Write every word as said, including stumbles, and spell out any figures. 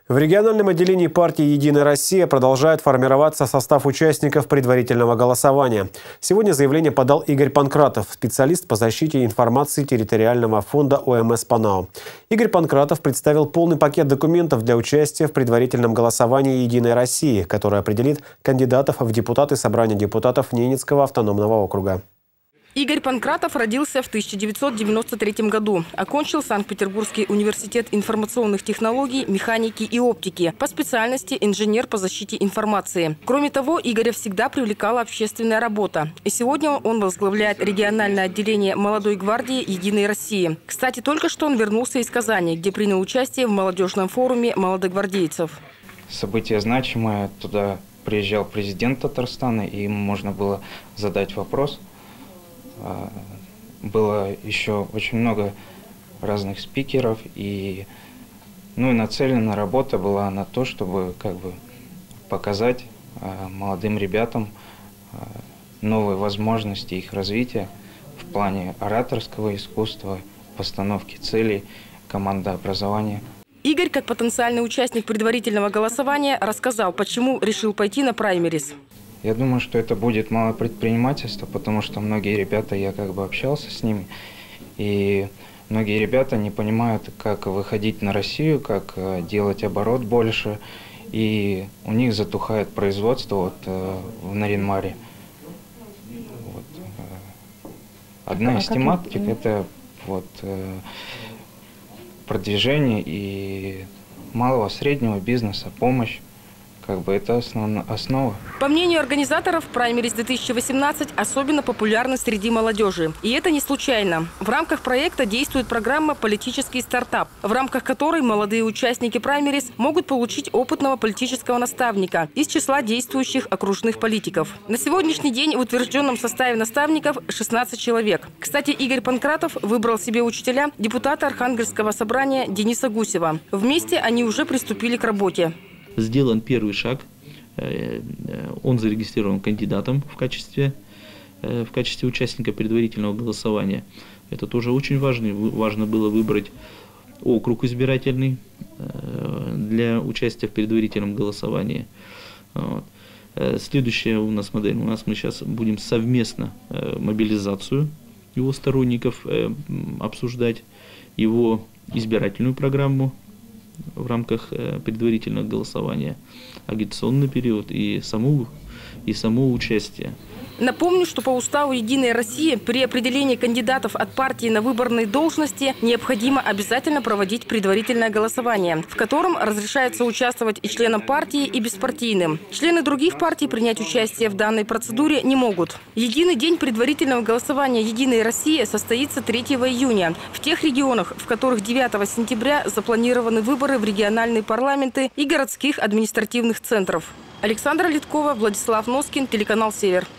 В региональном отделении партии «Единая Россия» продолжает формироваться состав участников предварительного голосования. Сегодня заявление подал Игорь Панкратов, специалист по защите информации территориального фонда ОМС ПАНАО. Игорь Панкратов представил полный пакет документов для участия в предварительном голосовании «Единой России», который определит кандидатов в депутаты Собрания депутатов Ненецкого автономного округа. Игорь Панкратов родился в тысяча девятьсот девяносто третьем году. Окончил Санкт-Петербургский университет информационных технологий, механики и оптики. По специальности инженер по защите информации. Кроме того, Игоря всегда привлекала общественная работа. И сегодня он возглавляет региональное отделение молодой гвардии «Единой России». Кстати, только что он вернулся из Казани, где принял участие в молодежном форуме молодогвардейцев. Событие значимое. Туда приезжал президент Татарстана, и ему можно было задать вопрос. Было еще очень много разных спикеров, и, ну, и нацелена работа была на то, чтобы как бы показать э, молодым ребятам э, новые возможности их развития в плане ораторского искусства, постановки целей, командообразования. Игорь, как потенциальный участник предварительного голосования, рассказал, почему решил пойти на праймерис. Я думаю, что это будет малое предпринимательство, потому что многие ребята, я как бы общался с ними, и многие ребята не понимают, как выходить на Россию, как делать оборот больше, и у них затухает производство вот, в Нарьян-Маре. Вот. Одна из тематик – это вот, продвижение и малого среднего бизнеса, помощь. Как бы это основна, основа. По мнению организаторов, праймерис две тысячи восемнадцать особенно популярны среди молодежи. И это не случайно. В рамках проекта действует программа «Политический стартап», в рамках которой молодые участники праймерис могут получить опытного политического наставника из числа действующих окружных политиков. На сегодняшний день в утвержденном составе наставников шестнадцать человек. Кстати, Игорь Панкратов выбрал себе учителя депутата Архангельского собрания Дениса Гусева. Вместе они уже приступили к работе. Сделан первый шаг, он зарегистрирован кандидатом в качестве, в качестве участника предварительного голосования. Это тоже очень важно. Важно было выбрать округ избирательный для участия в предварительном голосовании. Вот. Следующая у нас модель. У нас мы сейчас будем совместно мобилизацию его сторонников обсуждать, его избирательную программу в рамках предварительного голосования, агитационный период и само, и само участие. Напомню, что по уставу «Единой России» при определении кандидатов от партии на выборные должности необходимо обязательно проводить предварительное голосование, в котором разрешается участвовать и членам партии, и беспартийным. Члены других партий принять участие в данной процедуре не могут. Единый день предварительного голосования «Единой России» состоится третьего июня в тех регионах, в которых девятого сентября запланированы выборы в региональные парламенты и городских административных центров. Александра Литкова, Владислав Носкин, телеканал «Север».